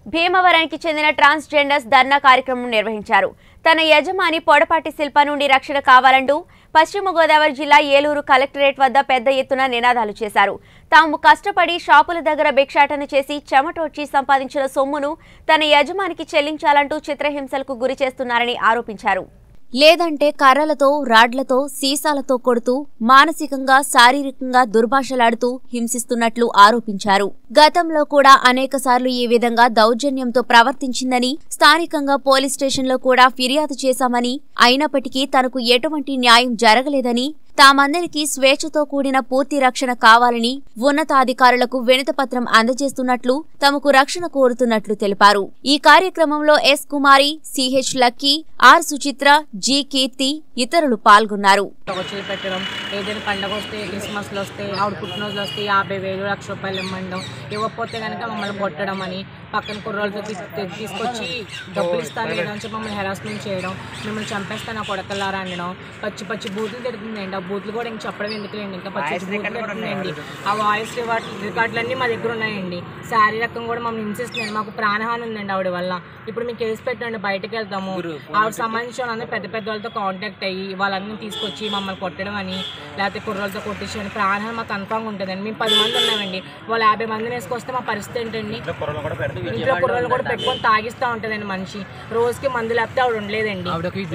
భీమవరానికి చెందిన ట్రాన్స్జెండర్స్ ధర్నా కార్యక్రమం నిర్వహించారు. తన యజమాని పొడపాటి శిల్ప నుండి రక్షణ కావాలంటూ పశ్చిమ గోదావరి జిల్లా ఏలూరు కలెక్టరేట్ వద్ద పెద్ద ఎత్తున నినాదాలు చేశారు. తాము కష్టపడి షాపుల దగ్గర భిక్షాటన చేసి చెమటోడ్చి సంపాదించిన సొమ్మును తన యజమానికి చెల్లించాలంటూ చిత్రహింసలకు గురి చేస్తున్నారని ఆరోపించారు. లేదంటే కర్రలతో, రాడ్లతో, సీసాలతో కొడుతూ మానసికంగా, శారీరకంగా దుర్భాషలాడుతూ హింసిస్తున్నట్లు ఆరోపించారు. గతంలో కూడా అనేకసార్లు ఈ విధంగా దౌర్జన్యంతో ప్రవర్తించిందని, స్థానికంగా పోలీస్ స్టేషన్లో కూడా ఫిర్యాదు చేశామని, అయినప్పటికీ తనకు ఎటువంటి న్యాయం జరగలేదని, తామందరికీ స్వేచ్ఛతో కూడిన పూర్తి రక్షణ కావాలని ఉన్నతాధికారులకు వినతిపత్రం అందజేస్తున్నట్లు, తమకు రక్షణ కోరుతున్నట్లు తెలిపారు. ఈ కార్యక్రమంలో S Kumari, CH Lucky, R Suchitra, G Keerthi ఇతరులు పాల్గొన్నారు. ఏదైనా పండుగ వస్తే, క్రిస్మస్లు వస్తే, ఆవిడ పుట్టినరోజులు వస్తే 50,000 1,00,000 రూపాయలు ఇవ్వడం, ఇవ్వకపోతే కనుక మమ్మల్ని కొట్టడం అని, పక్కన కుర్రోళ్ళతో తీసుకొచ్చి డబ్బులు ఇస్తాను లేదని చెప్పి మమ్మల్ని హెరాస్మెంట్ చేయడం, మిమ్మల్ని చంపేస్తాను ఆ కొడకల్లారా అనడం, పచ్చి బూతులు తిడుతుందండి. ఆ బూతులు కూడా ఇంక చెప్పడం ఎందుకులేండి, ఇంకా పచ్చి బూతులు తిడుతుందండి. ఆ వాయిస్ రికార్డులన్నీ మా దగ్గర ఉన్నాయండి. శారీరకంగా కూడా మమ్మల్ని హింసిస్తున్నాయండి. మాకు ప్రాణహాని ఉందండి ఆవిడ వల్ల. ఇప్పుడు మేము కేసు పెట్టండి, బయటకు వెళ్తాము. ఆవిడ సంబంధించిన వాళ్ళందరూ పెద్ద వాళ్ళతో కాంటాక్ట్ అయ్యి వాళ్ళందరినీ తీసుకొచ్చి మమ్మల్ని కొట్టడం అని, లేకపోతే కుర్రోళ్ళతో కొట్టించండి. ప్రాణహాని మాకు కన్ఫామ్గా ఉంటుందండి. మేము 10 మంది ఉన్నామండి, వాళ్ళు 50 మందిని వేసుకొస్తే మా పరిస్థితి ఏంటండి? ఇంట్లో కుర్రోళ్ళు కూడా పెట్టుకొని తాగిస్తూ ఉంటుందండి మనిషి. రోజుకి మందు లేకపోతే ఆవిడ ఉండలేదండి.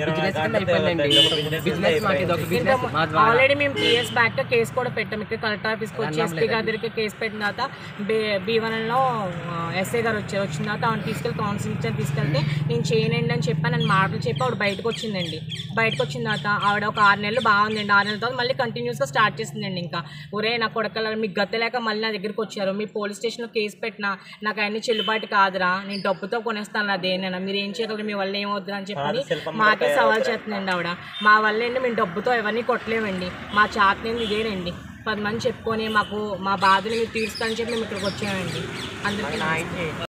ఆల్రెడీ మేము 3 years బ్యాక్ కేసు కూడా పెట్టాం. ఇక్కడ కలెక్టర్ ఆఫీస్కి వచ్చి ఎస్పీ గారి దగ్గరికి కేసు పెట్టిన తర్వాత B1లో ఎస్ఐ గారు వచ్చిన తర్వాత ఆవిడ తీసుకెళ్ళి కౌన్సిలింగ్ తీసుకెళ్తే నేను చేయనండి అని చెప్పి నన్ను మాటలు చెప్పి ఆవిడ బయటకు వచ్చిందండి. బయటకు వచ్చిన తర్వాత ఆవిడ ఒక 6 నెలలు బాగుందండి. 6 నెలల తర్వాత మళ్ళీ కంటిన్యూస్గా స్టార్ట్ చేసిందండి. ఇంకా ఒరే నా కొడకల మీకు గత లేక మళ్ళీ నా దగ్గరికి వచ్చారు, మీ పోలీస్ స్టేషన్లో కేసు పెట్టినా నాకు అన్ని చెల్లుబాటు కాదురా, నేను డబ్బుతో కొనేస్తాను అదేనా, మీరు ఏం చేయగలరు, మీ వల్ల ఏమవుతుంది అని చెప్పని మాకే సవాల్ చేస్తుందండి ఆవిడ. మా వల్ల ఏంటి, మేము డబ్బుతో ఎవరిని కొట్టలేమండి, మా చేతనేది ఇదేనండి. 10 మంది చెప్పుకొని మాకు మా బాధలు మీరు తీరుస్తా అని చెప్పి మేము ఇక్కడికి వచ్చామండి. అందరికీ